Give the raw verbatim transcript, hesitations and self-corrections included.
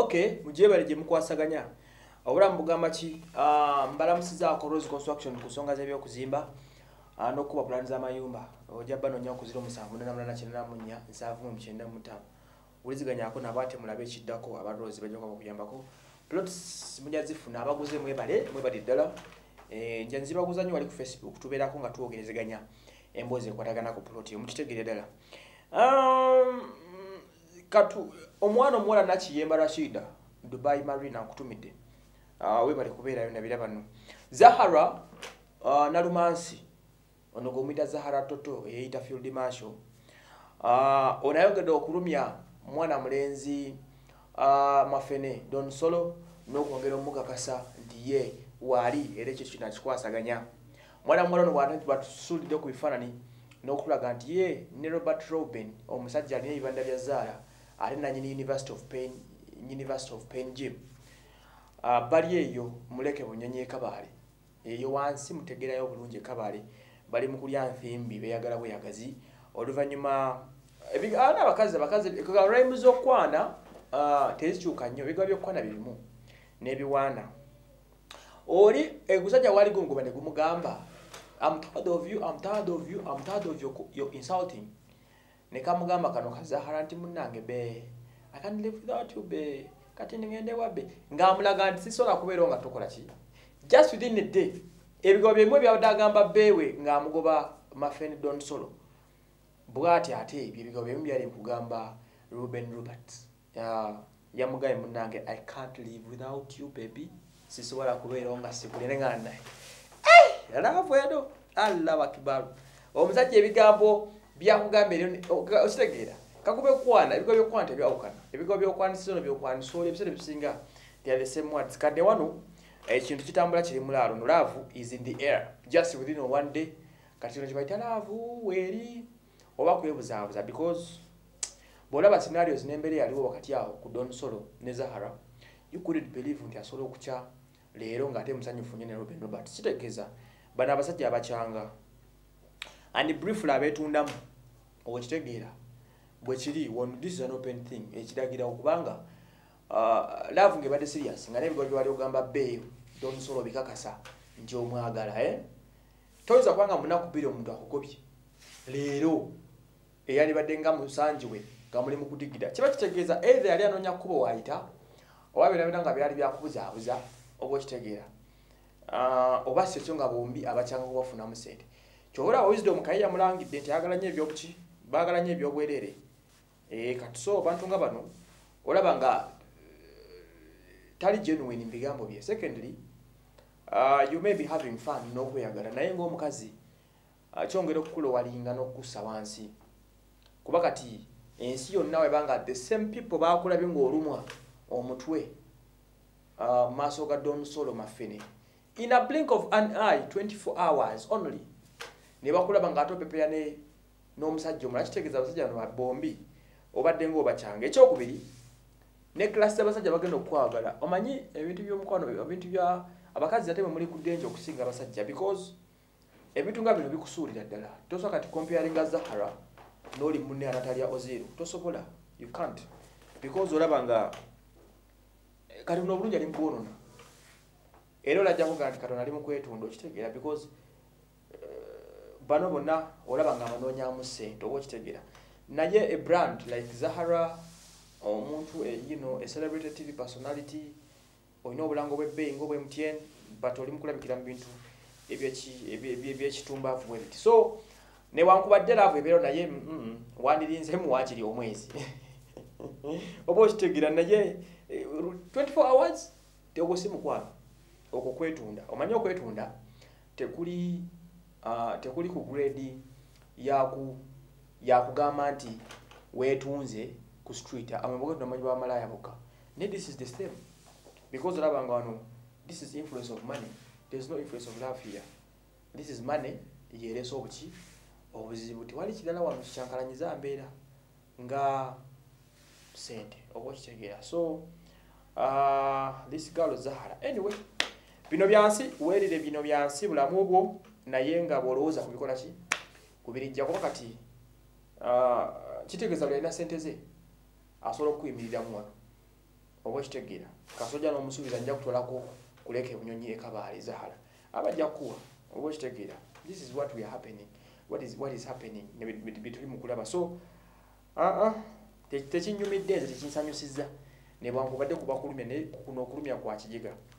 okay mujebale je mukwasaganya obula mbugamba ki uh, mbalamusiza ko Rose Construction kusonga za byo kuzimba uh, no kuba plan za mayumba ojaba no nyako ziro musanvu na namna kinana munya nsavu mu mchenda mutamu uliziganya ako nabate mulabe kiddako abarozi bajoka kuyambako plots mujazifuna abaguze mwebale mwebale dala eh njanzi baguzanyo wali ku Facebook tuberako nga tuogerezeganya emboze kwatagana ku plot mukitegere dala um katu omwana omwala nakiyemba Rashida Dubai Marina kutumide ah uh, we bali kubera yo nabira bano Zahara uh, na Rumansi ono gomita Zahara Toto yeita Field Marshal ah uh, onayogeda okulumya mwana mulenzi uh, Mafene Don Solo no kwongera omuka kasa ndiye wali ereche kina kikwasaganya mwana mwala no bwana batusulide ku bifanani no kulaga ndiye ne Robert Robin omusajja ne ibanda bya Zara ali na nyini University of Pain University of Pain Gym uh, bali eyo muleke bunyonye kabale eyo wansi mutegera yo bulunje kabale bali mukulya nfimbi beyagala buyagazi oluvanyuma ebigana bakazi bakazi ka rhymes okwana uh, tezichuka nnyo biga byokwana birimu nebiwana oli egusajja wali gungubane kumugamba I'm tired of you I'm tired of you I'm tired of your, your insulting ne kamugamba kano kazahara nti munange be I can't live without you be kati ngende wabe ngamulaga nti sisola kubeera nga tokola ki just within a day ebigo byemwe byadagamba bewe ngamugoba Mafene Don Solo bwati ate ebigo byemwe byali kugamba Ruben Robert ya yamugaye munange I can't live without you baby sisola kubeera nga sikulenga naye eh alafu edo Allah akibaru omusajja ebigambo byakugambira okitegera kakube kwana ebigo byokwanta byawukana ebigo byokwanisizo byokwanisole ebisere bisinga they are the same words kade wano ekintu kitambula kiri mulalo no love is in the air just within one day kati nkibaita love weri oba kwebuzabuza because bolaba scenarios nembere yaliwo wakati yao ku Don Solo ne Zahara you couldn't believe nti asolo okucha leero ngate musanyufu nyene Robin Robert sitegeza bana abasajja abachanga and briefly abetundamu okitegeera bwe kiri one this is an open thing ekidagira okubanga uh, love ngebade serious nga nebigo byali ogamba be Don Solo bikakasa nti omwagala eh toyinza kwanga munaku biri omuntu akugobye leero eyali badenga musanjiwe gamuli mukudigida kiba kitegeeza either yali anonya kubo waita owabira bitanga byali byakubuza abuza obwo kitegeera uh, obase kyonga bombi abachanga kubafuna musente chohora wisdom kaiya mulangidde nti agalanye ebyobuki bagalanye ebyobwerere eh katuso bantu nga bano olaba nga uh, tali genuine mbigambo bye secondly uh, you may be having fun no kweyagala naye ngo omukazi uh, kyongera okukulo walinga nokusa wansi kuba kati ensi yonna we banga the same people bakulabye ngo olumwa omutwe uh, maso ga Don Solo Mafene in a blink of an eye twenty-four hours only ne bakulaba nga atopepeya ne n'omusajja omulala kitegeeza abasajja bano bombi obadde ng'obachanga ekyokubiri ne class abasajja bagenda okwagala omanyi ebintu by'omukwano ebintu bya abakazi ate muli ku danger okusinga abasajja because ebintu nga bino bikusuulira ddala tosobola kati comparing Zahara n'oli munne Natalia Ozil tosobola you can't because olaba nga kati buno bulungi ali mu kwonona era olajja kugaa nti Katonda ali mu kwetonda okitegeera because bano bonna olaba nga amanonyamu ssente oba okitegeera naye a brand like Zahara omuntu you know a celebrity T V personality oyina obulango bw'ebbeeyi ng'obwe M T N but oli mukulabikira mu bintu ebyekitumbavu bwe biti so ne wankubadde laavu ebeero naye mm, wandirinzemu waakiri omwezi oba okitegeera naye twenty-four hours tegwo si mukwano okwo kwetunda omanyi okwetunda tekuli uh, tekuli ku grade yaku yakugamba nti wetunze ku street ameboga tunamanyi ba malaya boka ne this is the same because olabanga wano this is influence of money there is no influence of love here this is money yereso obuki obuzibu tiwali kidala wano kyankalanyiza mbeera nga sente obo kitegeera so uh, this girl Zahara anyway bino byansi werire bino byansi bulamu bwo naye nga bolowooza kubikola ki kubirijja kuba kati uh, kitegeeza byalina sente ze asobola okuyimirira mu wano oba kitegeera kasojja n'omusuubiza nja kutolako kuleka ebunyonyi ekabaali zahala abajja kuwa oba kitegeera this is what we are happening what is what is happening bituli mukulaba so ah ah tekinyumidde nze tekinsanyusizza ne bwankubadde kubakulumya ne kuno okulumya kwa kijiga